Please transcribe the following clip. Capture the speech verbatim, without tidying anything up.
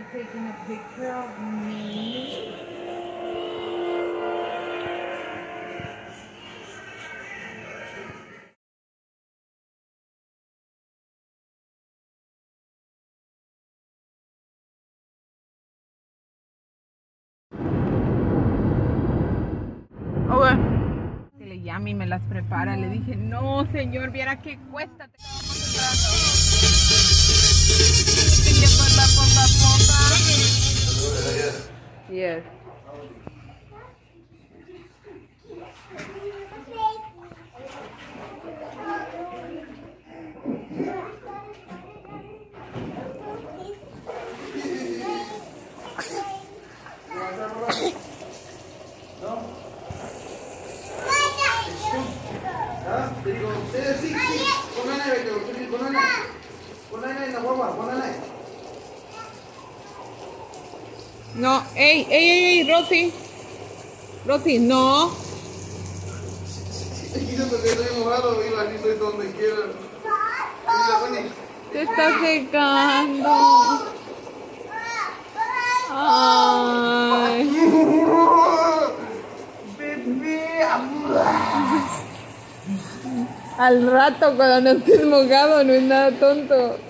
taking a picture of me. Okay. Que le llame y me las prepara. Le dije, no, señor, viera qué cuesta. Yes. No, ey, ey, ey, ey, Rosy. Rosy, no. Te está secando. Ay. Al rato cuando no estés mojado no es nada tonto.